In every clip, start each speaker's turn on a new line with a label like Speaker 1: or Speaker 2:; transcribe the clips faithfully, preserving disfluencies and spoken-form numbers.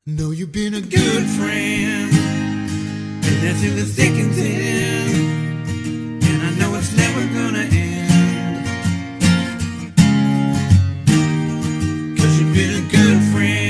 Speaker 1: Know you've been a good friend, and that's through the thick and thin, and I know it's never gonna end, 'cause you've been a good friend.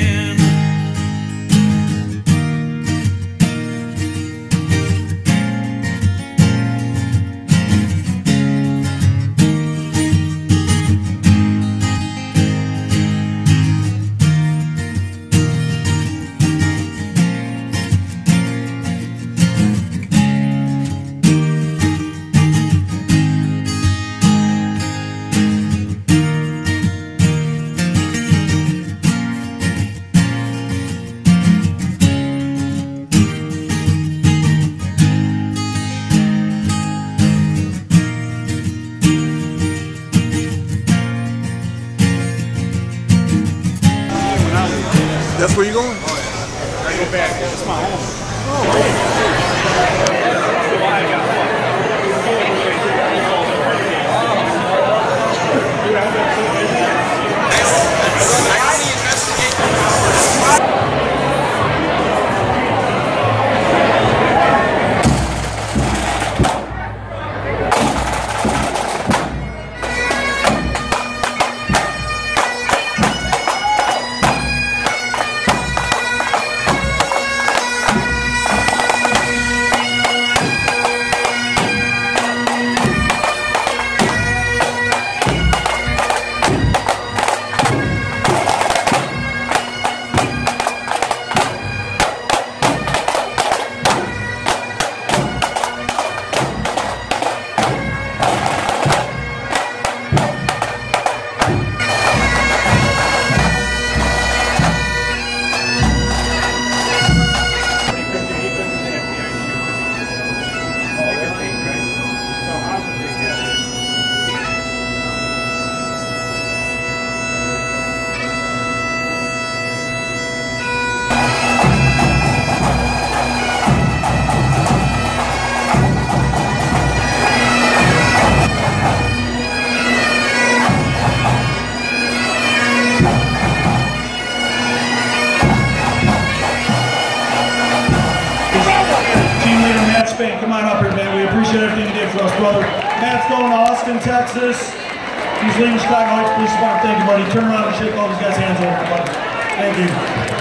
Speaker 2: That's where you going?
Speaker 3: Oh, yeah. I go back. That's my home.
Speaker 4: Come on up here, man. We appreciate everything you did for us, brother. Matt's going to Austin, Texas. He's leaving Chicago Heights Police Department. Thank you, buddy. Turn around and shake all these guys' hands over, buddy. Thank you.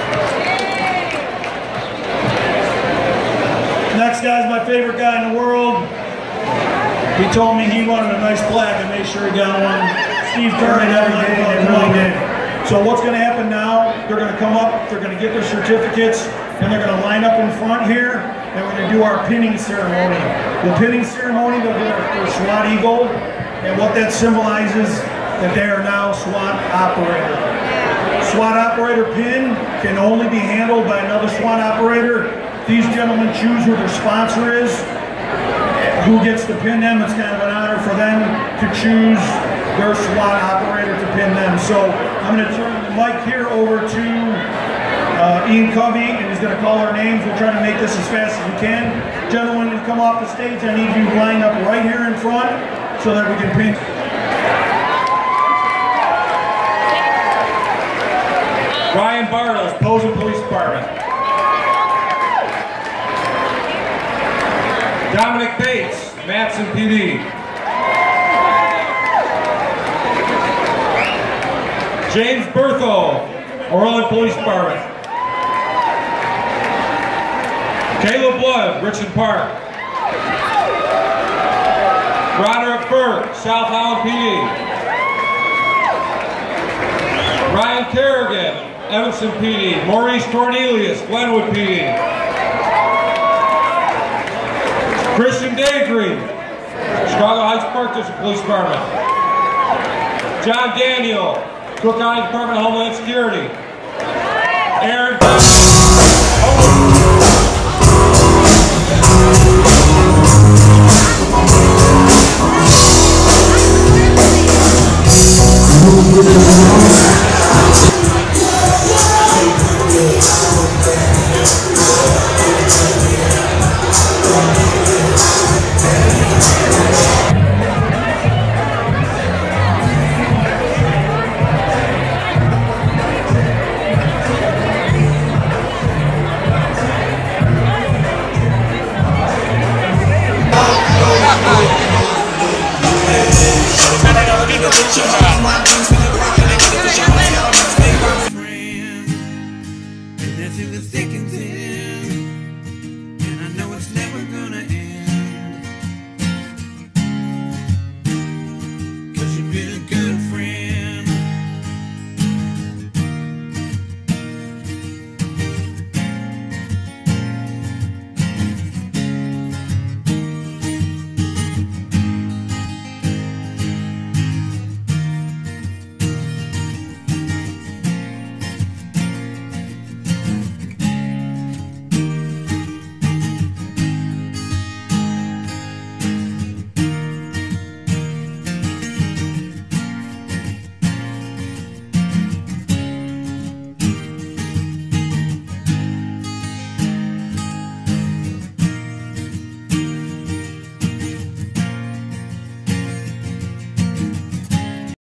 Speaker 4: Next guy's my favorite guy in the world. He told me he wanted a nice plaque and made sure he got one. Steve Curry, every day, and really did. So what's going to happen now, they're going to come up, they're going to get their certificates, and they're going to line up in front here, and we're going to do our pinning ceremony. The pinning ceremony, they'll get their SWAT Eagle, and what that symbolizes, that they are now SWAT operator. SWAT operator pin can only be handled by another SWAT operator. These gentlemen choose who their sponsor is, who gets to pin them. It's kind of an honor for them to choose their SWAT operator to pin them. So I'm going to turn the mic here over to uh, Ian Covey, and he's going to call our names. We'll try to make this as fast as we can. Gentlemen, when you come off the stage, I need you lined up right here in front so that we can pin.
Speaker 3: Ryan Bartles, Posen Police Department. Dominic Bates, Matson P D. James Bertho, Orland Police Department. Caleb Blood, Richmond Park. Roderick Burke, South Holland P D. Ryan Kerrigan, Evanston P D. Maurice Cornelius, Glenwood P D. Christian Daygreen, Chicago Heights Park District Police Department. John Daniel, Cook County Department of Homeland Security. Aaron
Speaker 1: anything that's thick and thin.